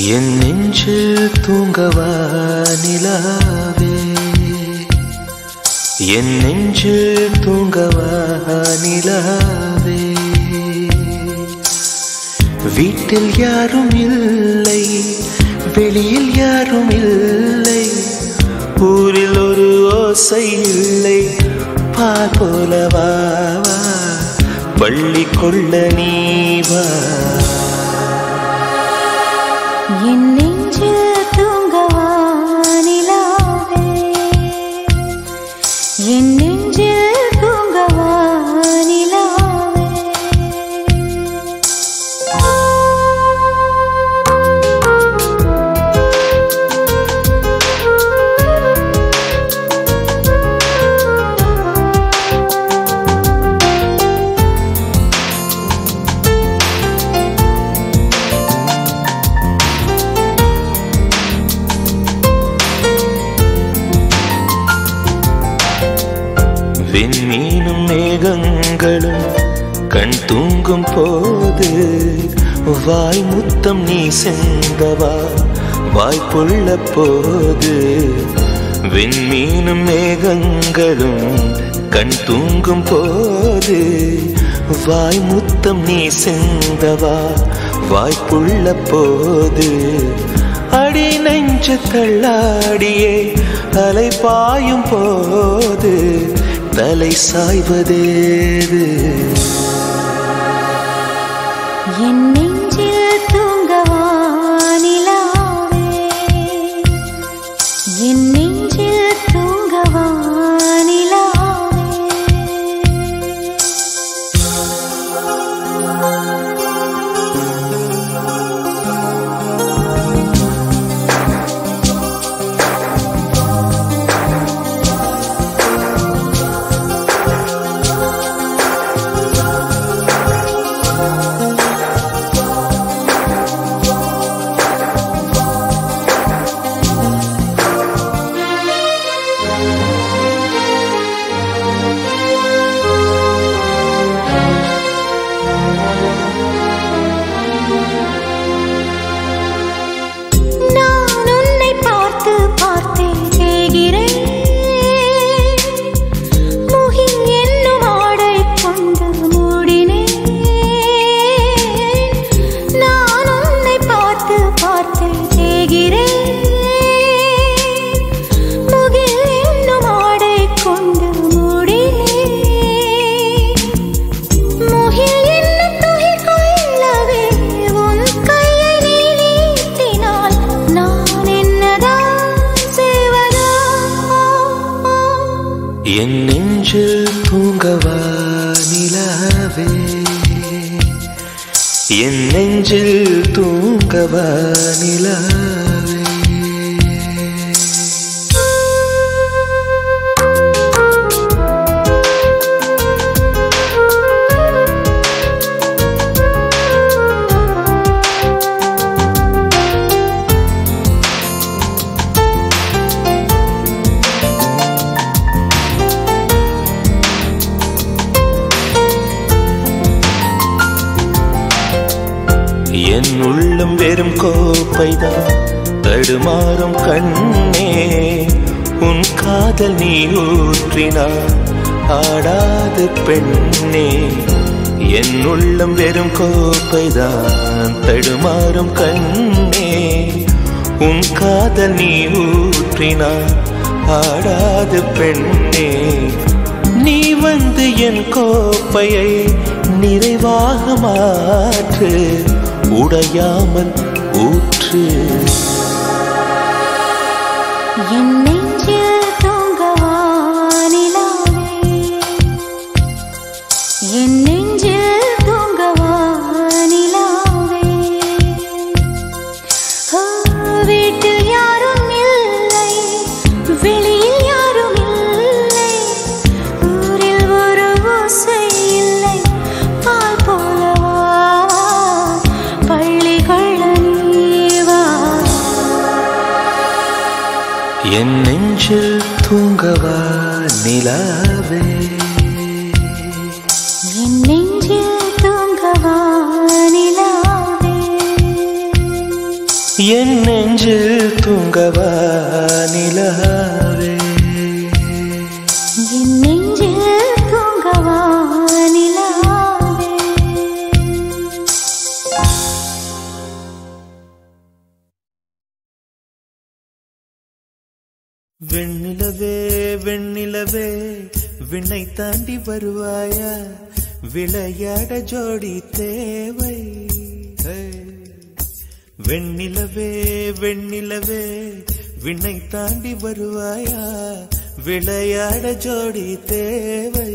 என் நெஞ்சில் தூங்கவா நிலாவே, என் நெஞ்சில் தூங்கவா நிலாவே. வீட்டில் யாரும் இல்லை, வெளியில் யாரும் இல்லை, ஊரில் ஒரு ஓசை இல்லை. பால் போலவா பள்ளி கொள்ள நீவா. என் நெஞ்சில் தூங்கவா நிலாவே, என் நெஞ்சில் தூங்கவா நிலாவே. விண்மீனும் மேகங்களும் கண் தூங்கும் போது வாய் முத்தம் நீ செந்தவா வாய்ப்புள்ள போது. விண்மீனும் மேகங்களும் கண் தூங்கும் போது வாய் முத்தம் நீ செந்தவா வாய்ப்புள்ள போது. அடி நெஞ்சு தள்ளாடியே அலை பாயும் போது தலை சாய்வதேது. என் நெஞ்சில் தூங்கவா நிலாவே, என் நெஞ்சில் தூங்கவா நிலாவே. என் நெஞ்சில் தூங்கவா நிலாவே, என் நெஞ்சில் தூங்கவா நிலாவே. என் உள்ளம் வெறும் கோப்பைதான் தடுமாறும் கண்ணே, உன் காதல் நீ ஊற்றினார் ஆடாது பெண்ணே. என் உள்ளம் வெறும் கோப்பைதான் தடுமாறும் கண்ணே, உன் காதல் நீ ஊற்றினார் ஆடாது பெண்ணே. நீ வந்து என் கோப்பையை நிறைவாக மாற்று, உடையாமல் ஊற்று. என் நெஞ்சில் தூங்கவா நிலாவே, என் நெஞ்சில் தூங்கவா நிலாவே. வீட்டில் யாரும் இல்லை, வெளியில் யாரும் இல்லை, ஊரில் ஒரு ஓசை இல்லை. பால் போலவா பள்ளி கொள்ள நீவா. என் நெஞ்சில் தூங்கவா நிலாவே, என் நெஞ்சில் தூங்கவா நிலாவே. என் நெஞ்சில் தூங்கவா நிலாவே என் நெஞ்சில் தூங்கவா நிலாவே. வெண்ணிலவே வெண்ணிலவே விண்ணை தாண்டி வருவாயா, விளையாட ஜோடி தேவை. வெண்ணிலவே வெண்ணிலவே விண்ணை தாண்டி வருவாயா, விளையாட ஜோடி தேவை.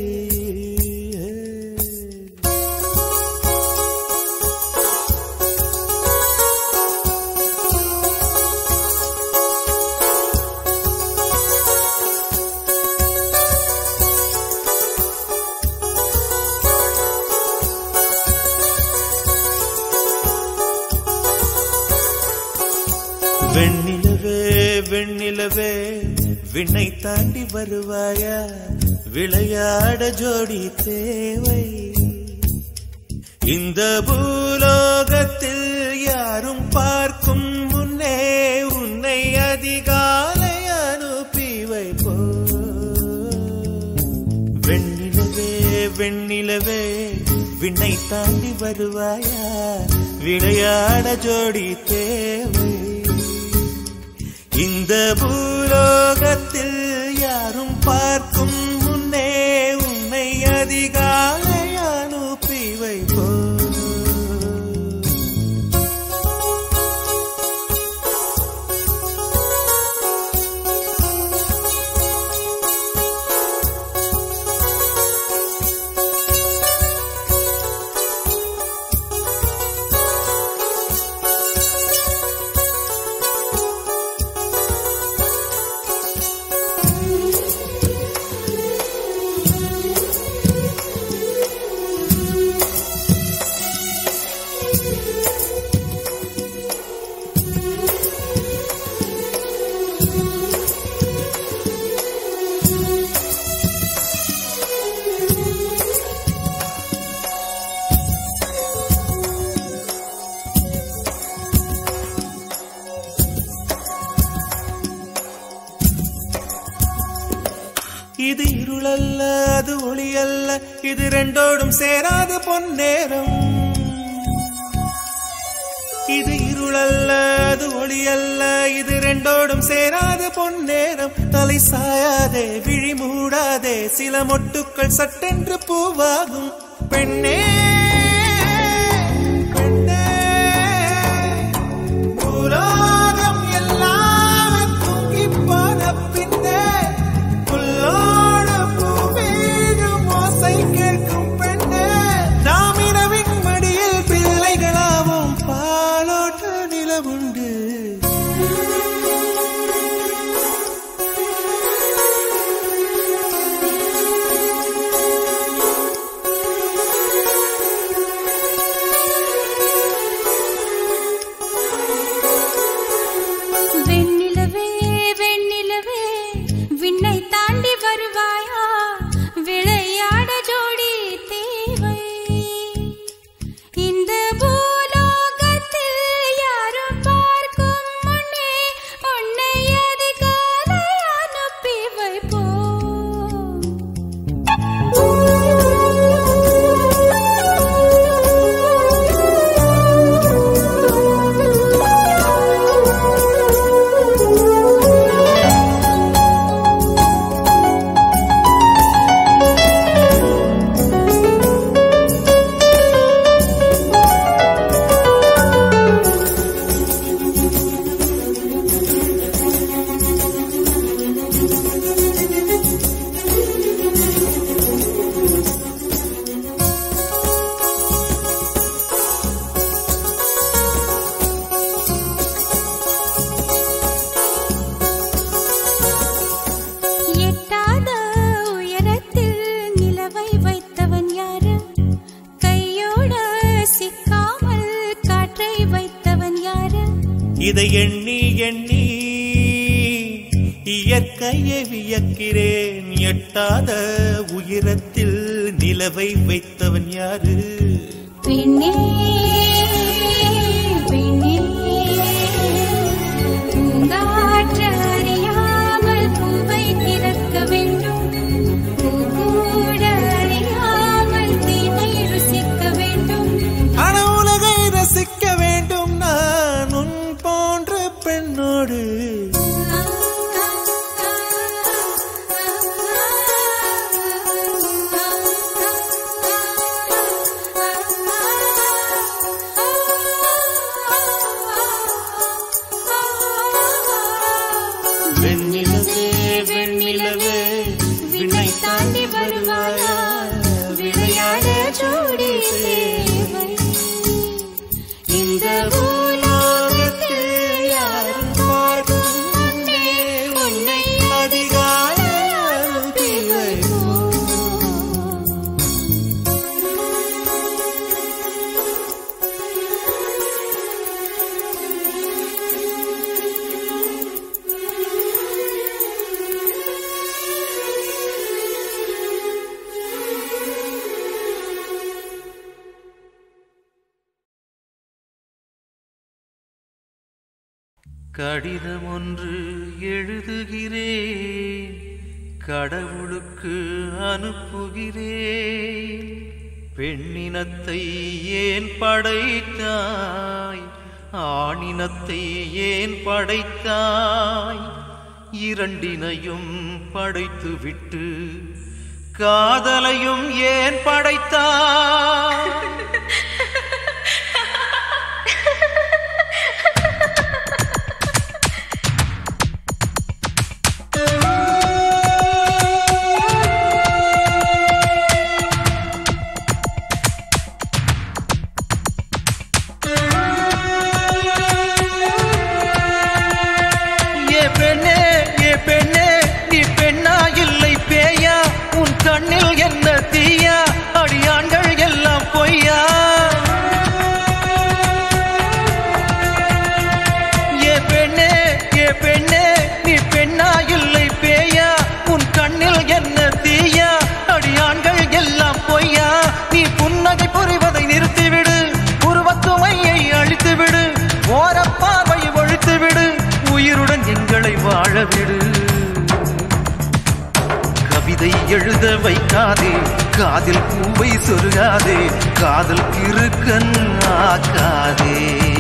வெண்ணிலவே வெண்ணிலவே விண்ணை தாண்டி வருவாயா, விளையாட ஜோடி தேவை. இந்த பூலோகத்தில் யாரும் பார்க்கும் முன்னே உன்னை அதிகாலை அனுப்பி வைப்போ. வெண்ணிலவே வெண்ணிலவே விண்ணை தாண்டி வருவாயா, விளையாட ஜோடி தேவை. இந்த பூலோகத்தில் யாரும் பார்க்கும் முன்னே உன்னை அதிகாலை அனுப்பி வைப்போ. இது இருளல்ல அது ஒளியல்ல, இது ரெண்டோடும் சேராது பொன்னேரம். இது இருளல்ல அது ஒளியல்ல, இது ரெண்டோடும் சேராது பொன்னேரம். தலை சாயாதே விழி மூடாதே, சில மொட்டுக்கள் சட்டென்று பூவாகும். பெண்ணே பெண்ணே பூலோகம் எல்லாம் தூங்கி போன பின்னே கேட்கும் பெண்ணே, நாம் இரவின் மடியில் பிள்ளைகளாவும் பாலோட்ட நிலவுண்டு. வெண்ணிலவே வெண்ணிலவே விண்ணை தாண்டி வருவாயா, விளையாட ஜோடி தேவை. இந்த பூலோகத்தில் யாரும் பார்க்கும் முன்னே உன்னை அதிகாலை அனுப்பி வைப்போ. இதை எண்ணி எண்ணி இயற்கையை வியக்கிறேன். எட்டாத உயரத்தில் நிலவை வைத்தவன் யாரு? பெண்ணே பெண்ணே கடிதம் ஒன்று எழுதுகிறேன், கடவுளுக்கு அனுப்புகிறேன். பெண்ணினத்தை ஏன் படைத்தாய், ஆணினத்தை ஏன் படைத்தாய்? இரண்டினையும் படைத்துவிட்டு காதலையும் ஏன் படைத்தாய்? கண்ணில் என்ன தீயா, அடியாண்கள் எல்லாம் பொய்யா? ஏ பெண்ணே நீ பெண்ணா இல்லை பேயா? உன் கண்ணில் என்ன தீயா, அடியாண்கள் எல்லாம் பொய்யா? நீ புன்னகை புரிவதை நிறுத்திவிடு, உருவத்துமையை அழித்துவிடு, ஓரப்பாவை ஒழித்துவிடு, உயிருடன் எங்களை வாழவிடு. கவிதை எழுத வைக்காதே, காதில் பூவை சொருகாதே, காதல் கிறுக்கன் ஆக்காதே.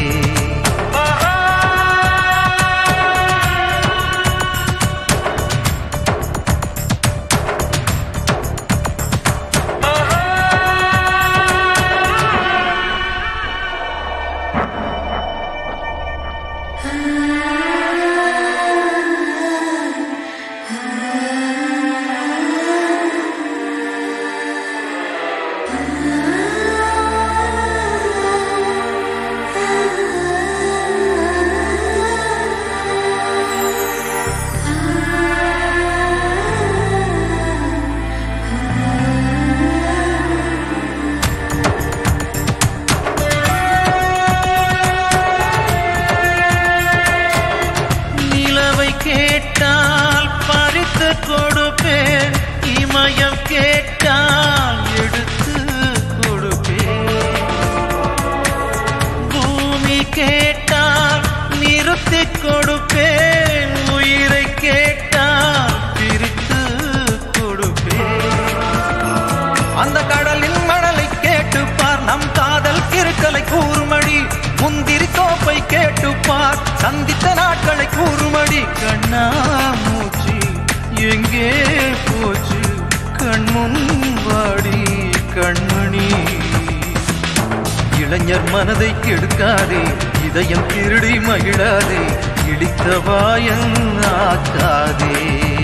கேட்டால் பறித்து கொடுப்பேன், இமயம் கேட்டால் எடுத்து கொடுப்பேன். பூமி கேட்டால் நிறுத்தி கொடுப்பேன், உயிரை கேட்டால் பிரித்து கொடுப்பேன். அந்த கடலின் மணலை கேட்டுப்பார், நம் காதல் கிறுக்கலை கூறுமடி. முந்திரி தோப்பை கேட்டுப்பார், சந்தித்த நாட்களை கூறுமடி. கண்ணா மூச்சு எங்கே போச்சு, கண்முன் வாடி கண்மணி. இளைஞர் மனதை கெடுக்காதே, இதயம் திருடி மகிழாதே, இடித்த வாயன் ஆக்காதே.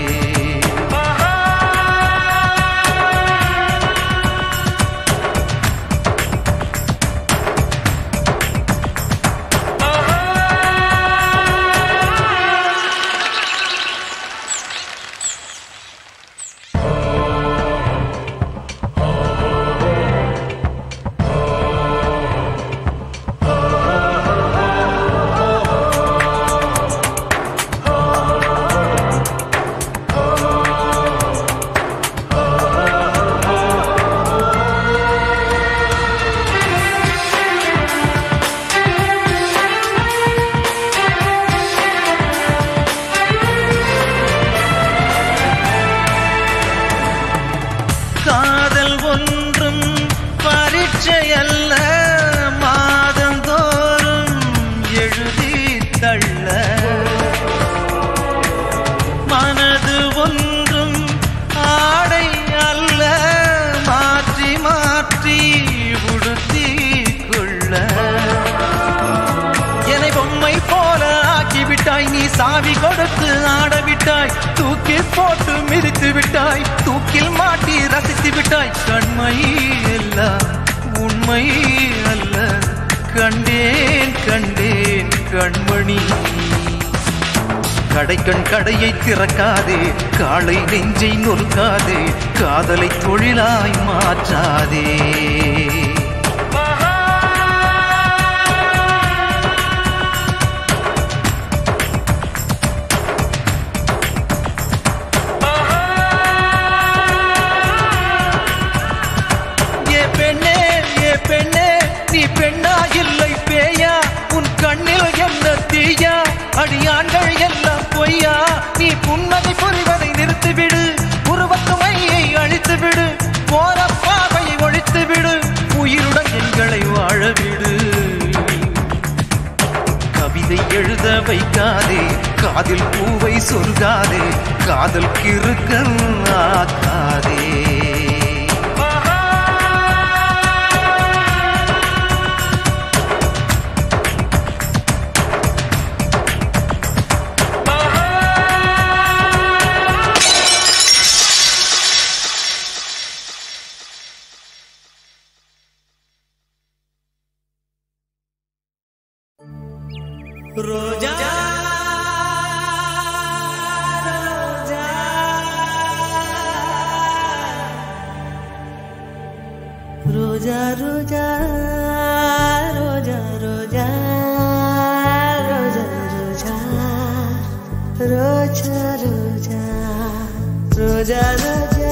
காதல் ஒன்றும் பரீட்சை அல்ல, மாதந்தோறும் எழுதி தள்ள. மனது ஒன்றும் ஆடை அல்ல, மாற்றி மாற்றி உடுத்தி கொள்ள. என்னை பொம்மை போல ஆக்கிவிட்டாய், நீ சாவி கொடுத்து ஆடவிட்டாய், தூக்கி போட்டு மிதித்து விட்டாய், தூக்கில் மாட்டி ரசித்து விட்டாய். கண்மை எல்லாம் உண்மை அல்ல, கண்டேன் கண்டேன் கண்மணி. கடைக்கண் கடையை திறக்காதே, காலை நெஞ்சை நொறுக்காதே, காதலை தொழிலாய் மாற்றாதே. பெண்ணா இல்லை பேயா, உன் கண்ணில் என்ன தீயா, அடியா வைக்காதே காதில் பூவை சொர்க்காதே காதல் கிறுக்கன் ஆக்காதே रोजा रोजा रोजा रोजा रोजा रोजा रोजा रोजा रोजा रोजा रोजा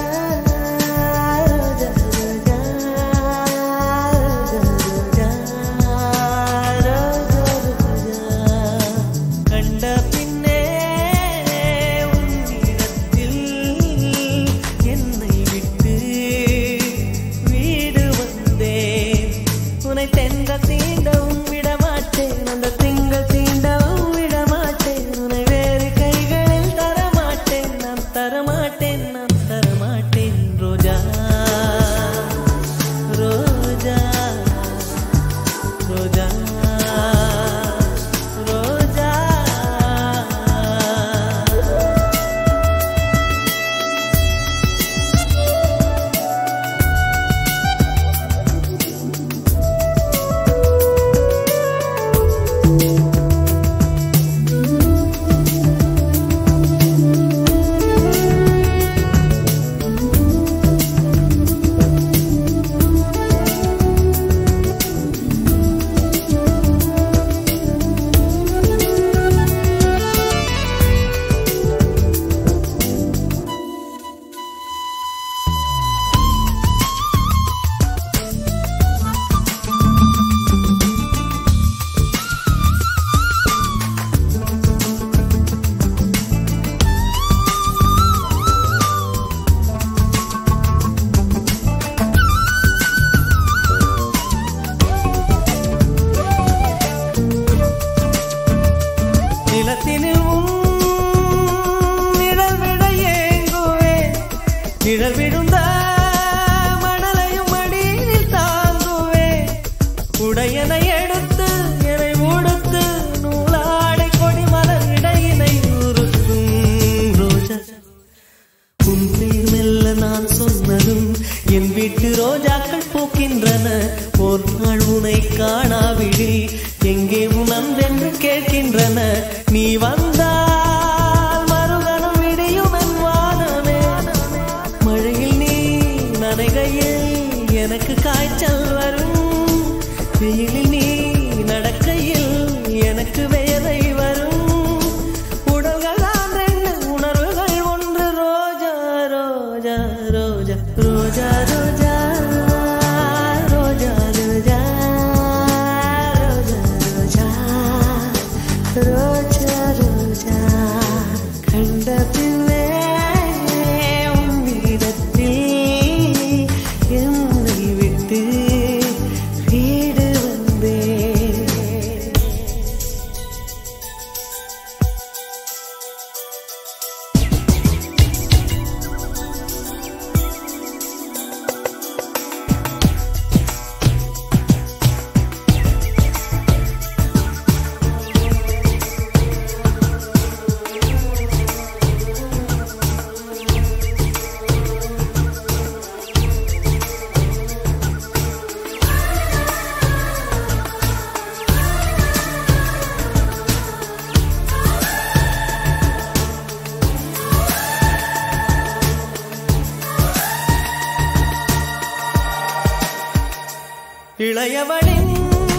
இளையவளின்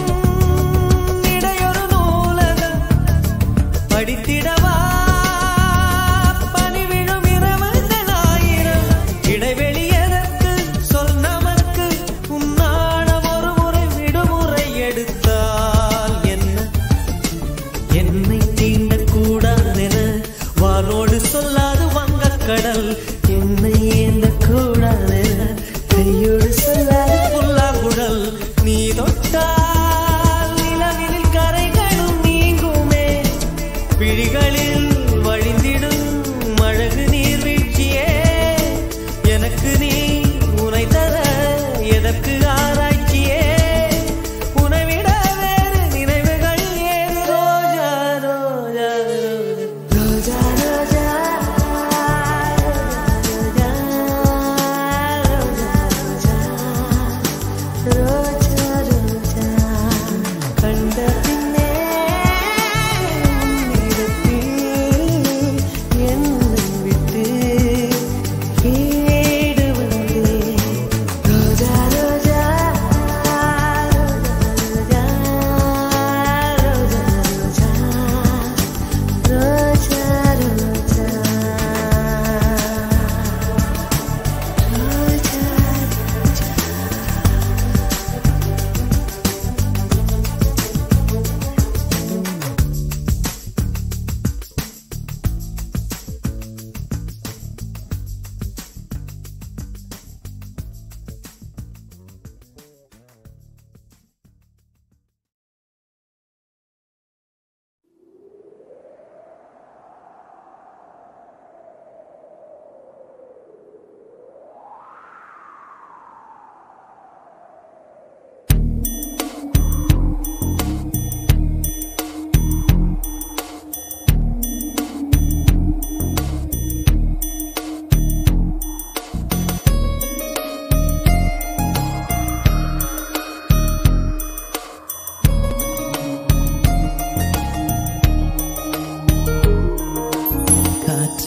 இடையொரு நூலகம் படித்திடவா பணிவிழும் இரவுகள் ஆயிரம் இடைவெளி எதற்கு சொல் நமக்கு உன்னாடம் ஒரு முறை விடுமுறை எடுத்தால் என்ன என்னை தீண்டக்கூடாதென வானோடு சொல்லாது வங்கக்கடல் என்னை ஏந்தக்கூடாதென கையோடு சொல்லாது புல்லாங்குழல் நீ தொட்டால் நிலவில் கரைகளும் நீங்குமே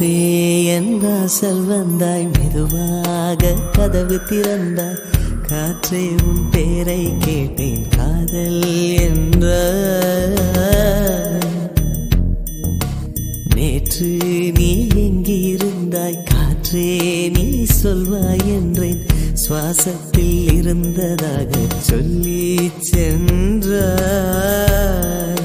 காற்றே என் வாசல் வந்தாய் மெதுவாக கதவு திறந்தாய் காற்றே உன் பேரை கேட்டேன் காதல் என்ற நேற்று நீ எங்கிருந்தாய் காற்றே நீ சொல்வாய் என்றேன் சுவாசத்தில் இருந்ததாக சொல்லி சென்றாய்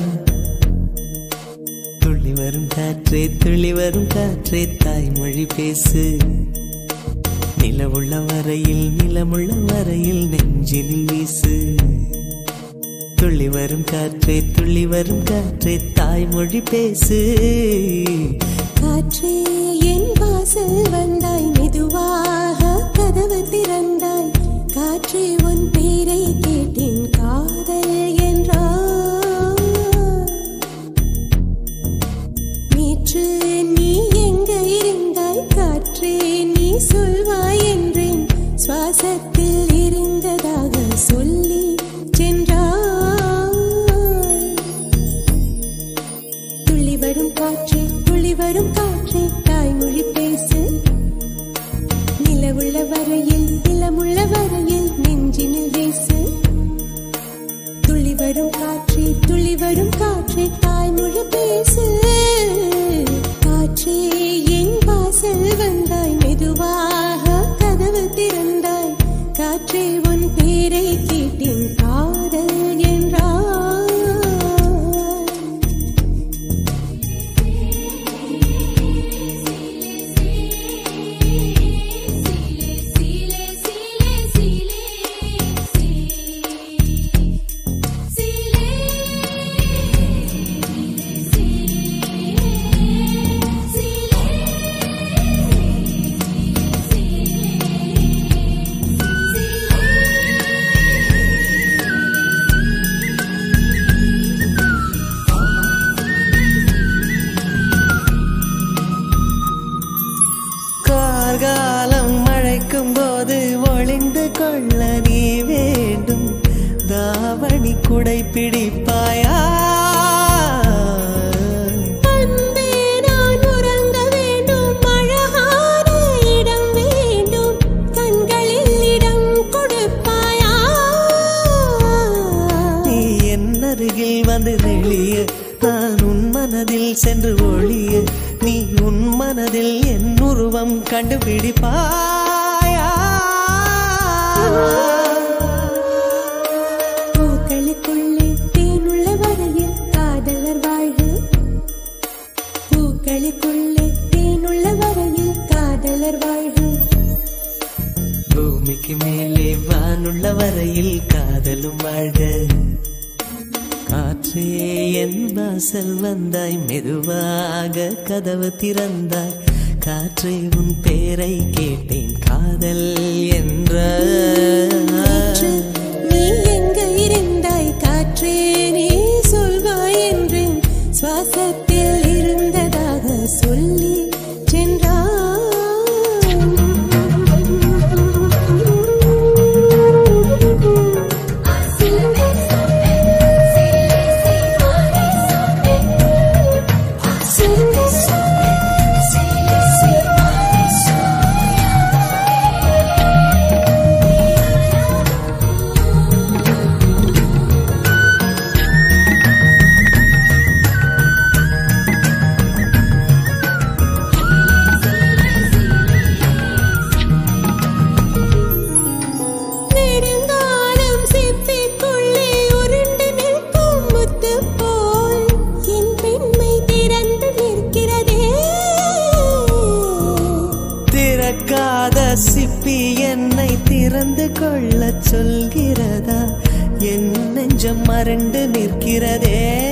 துள்ளி வரும் காற்றே தாய்மொழி பேசு நிலமுள்ள வரையில் நெஞ்சினில் வீசு துள்ளி வரும் காற்றே தாய்மொழி பேசு காற்றே என் வாசல் வந்தாய் மெதுவாக கதவு திறந்தாய் காற்றே உன் பேரை கேட்டேன் காதல் என்றாய் நேற்று நீ எங்க இருந்தாய் காற்றே நீ சொல்வாய் என்றேன் சுவாசத்தில் இருந்ததாக சொல்லி சென்றாய் துள்ளி வரும் காற்றே தாய்மொழி பேசு நிலமுள்ள வரையில் நெஞ்சினில் வீசு துள்ளி வரும் காற்றே தாய்மொழி பேசு காற்றே என் வாசல் வந்தாய் மெதுவாக கதவு திறந்தாய் காற்றே உன் பேரை கேட்டேன் காதல் என்றாய் கார்காலம் மழைக்கும் போது ஒளிந்து கொள்ள நீ வேண்டும் தாவணி குடை பிடிப்பாயா அன்பே நான் உறங்க வேண்டும் அழகான இடம் வேண்டும் கண்களில் இடம் கொடுப்பாயா நீ என் அருகில் வந்து நெளிய நான் உன் மனதில் சென்று ஒளிய நீ உன் மனதில் என் உருவம் கண்டுபிடிப்பாயா பூக்களுக்குள்ளே தேனுள்ள வரையில் காதலர் வாழ்வு பூக்களுக்குள்ளே தேனுள்ள வரையில் காதலர் வாழ்வு பூமிக்கு மேலே வானுள்ள வரையில் காதலும் வாழ்க காற்றே என் வாசல் வந்தாய் மெதுவாக கதவு திறந்தாய் காற்றே உன் பேரை கேட்டேன் காதல் என்ற நேற்று நீ எங்க இருந்தாய் காற்றே நீ சொல்வாய் என்றேன் சுவாசத்தில் இருந்ததாக சொல்லி சென்றாய் சிப்பி என்னை திறந்து கொள்ள சொல்கிறதா என் நெஞ்சம் மறண்டு நிற்கிறதே